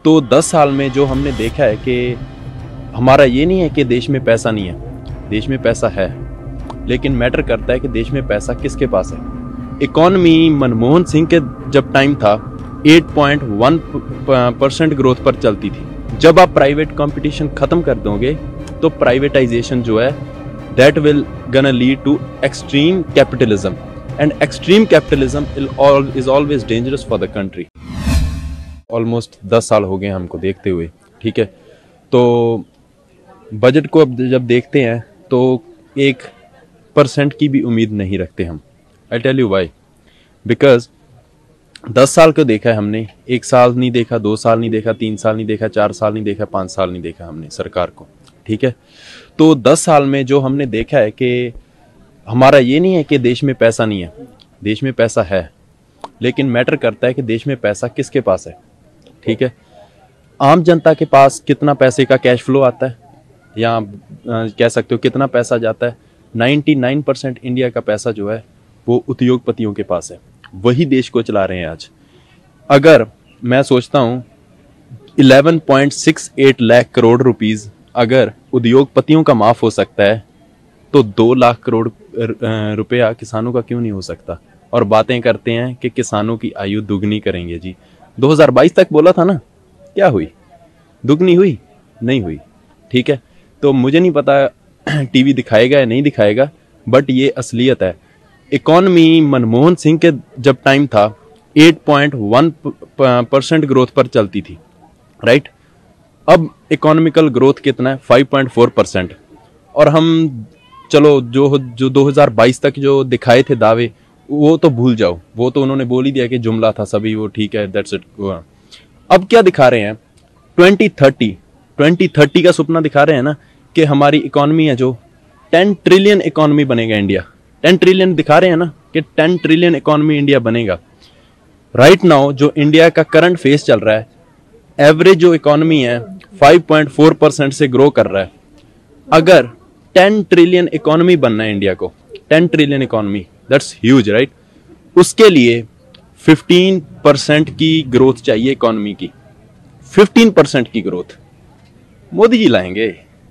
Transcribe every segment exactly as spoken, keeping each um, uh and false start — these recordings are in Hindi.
तो दस साल में जो हमने देखा है कि हमारा ये नहीं है कि देश में पैसा नहीं है, देश में पैसा है, लेकिन मैटर करता है कि देश में पैसा किसके पास है। इकॉनमी मनमोहन सिंह के जब टाइम था आठ पॉइंट एक परसेंट ग्रोथ पर चलती थी। जब आप प्राइवेट कंपटीशन खत्म कर दोगे तो प्राइवेटाइजेशन जो है that will gonna lead to extreme capitalism, and extreme capitalism is always dangerous for the country. Almost दस साल हो गए हमको देखते हुए, ठीक है। तो बजट को अब जब देखते हैं तो एक परसेंट की भी उम्मीद नहीं रखते हम। I tell you why, because दस साल को देखा है हमने, एक साल नहीं देखा, दो साल नहीं देखा, तीन साल नहीं देखा, चार साल नहीं देखा, पाँच साल नहीं देखा हमने सरकार को, ठीक है। तो दस साल में जो हमने देखा है कि हमारा ये नहीं है कि देश में पैसा नहीं है, देश में पैसा है, लेकिन मैटर करता है कि देश में पैसा किसके पास है, ठीक है। आम जनता के पास कितना पैसे का कैश फ्लो आता है, या कह सकते हो कितना पैसा जाता है। निन्यानवे परसेंट इंडिया का पैसा जो है वो उद्योगपतियों के पास है, वही देश को चला रहे हैं आज। अगर मैं सोचता हूँ ग्यारह पॉइंट छह आठ लाख करोड़ रुपीस अगर उद्योगपतियों का माफ हो सकता है तो दो लाख करोड़ रुपया किसानों का क्यों नहीं हो सकता। और बातें करते हैं कि किसानों की आयु दुगनी करेंगे जी। दो हज़ार बाईस तक बोला था ना, क्या हुई? दुगनी हुई? नहीं हुई, ठीक है। तो मुझे नहीं पता टीवी दिखाएगा या नहीं दिखाएगा, बट ये असलियत है। इकॉनमी मनमोहन सिंह के जब टाइम था आठ पॉइंट एक परसेंट ग्रोथ पर चलती थी, राइट। अब इकोनॉमिकल ग्रोथ कितना है? पाँच पॉइंट चार परसेंट। और हम चलो जो जो दो हज़ार बाईस तक जो दिखाए थे दावे वो तो भूल जाओ, वो तो उन्होंने बोल ही दिया कि जुमला था सभी, वो ठीक है, दैट्स इट। अब क्या दिखा रहे हैं? ट्वेंटी थर्टी ट्वेंटी थर्टी का सपना दिखा रहे हैं ना कि हमारी इकोनॉमी है जो टेन ट्रिलियन इकोनॉमी बनेगा इंडिया। टेन ट्रिलियन दिखा रहे हैं ना कि टेन ट्रिलियन इकोनॉमी इंडिया बनेगा। राइट नाउ जो इंडिया का करंट फेस चल रहा है, एवरेज जो इकोनॉमी है पाँच पॉइंट चार परसेंट से ग्रो कर रहा है। अगर टेन ट्रिलियन इकोनॉमी बनना है इंडिया को, ten trillion economy, that's huge, right. उसके लिए पंद्रह परसेंट की ग्रोथ चाहिए इकोनॉमी की, पंद्रह परसेंट की ग्रोथ मोदी जी लाएंगे।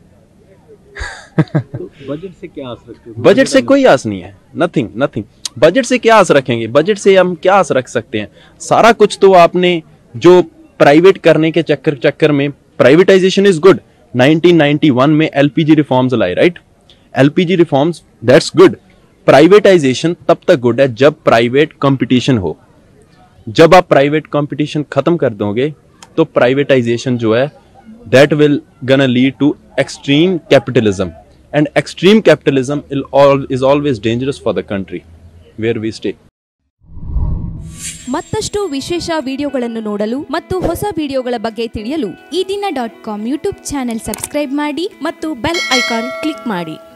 तो बजट से क्या आस रखते हो? बजट से कोई आस नहीं है, नथिंग नथिंग। बजट से क्या आस रखेंगे? बजट से हम क्या आस रख सकते हैं? सारा कुछ तो आपने जो प्राइवेट करने के चक्कर चक्कर में, privatisation is good. Nineteen ninety one में एलपीजी रिफॉर्म्स लाए, right. LPG reforms, that's good. Privatisation तब तक गुड है जब प्राइवेट कंपटीशन हो। जब आप प्राइवेट कंपटीशन खत्म कर दोगे तो प्राइवेटाइजेशन जो है that will gonna lead to extreme capitalism, and extreme capitalism is always dangerous for the country where we stay. ಮತ್ತಷ್ಟು ವಿಶೇಷ ವಿಡಿಯೋಗಳನ್ನು ನೋಡಲು ಮತ್ತು ಹೊಸ ವಿಡಿಯೋಗಳ ಬಗ್ಗೆ ತಿಳಿಯಲು Ee Dina dot com YouTube channel subscribe ಮಾಡಿ ಮತ್ತು ಬೆಲ್ ಐಕಾನ್ ಕ್ಲಿಕ್ ಮಾಡಿ।